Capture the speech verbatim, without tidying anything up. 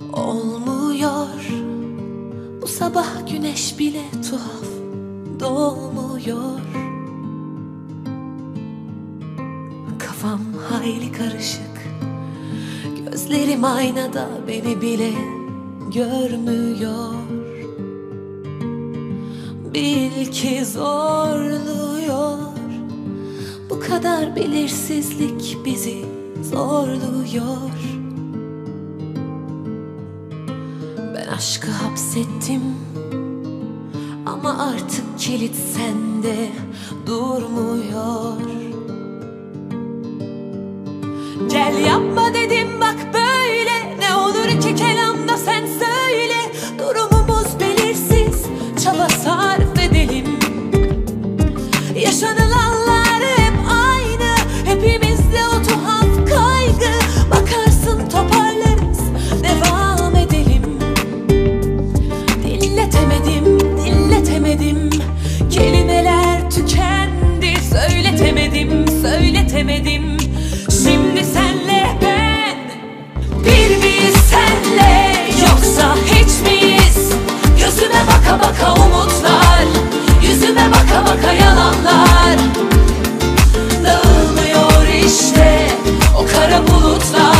Olmuyor bu sabah, güneş bile tuhaf doğmuyor. Kafam hayli karışık, gözlerim aynada beni bile görmüyor. Bil ki zorluyor, bu kadar belirsizlik bizi zorluyor. Ben aşkı hapsettim ama artık kilit sende durmuyor. Gel yapma dedim bak böyle, ne olur ki kelamda sen söyle. Durumumuz belirsiz, çaba sarf edelim. Yaşanılanlar hep aynı, hepimizde o tuhaf kaygı. Bakarsın toparlarız, devam edelim. Dinletemedim, dinletemedim, kelimeler tükendi. Söyletemedim, söyletemedim. Şimdi senle ben bir miyiz senle, yoksa hiç miyiz? Gözüme baka baka umutlar, yüzüme baka baka yalanlar. Dağılmıyor işte o kara bulutlar.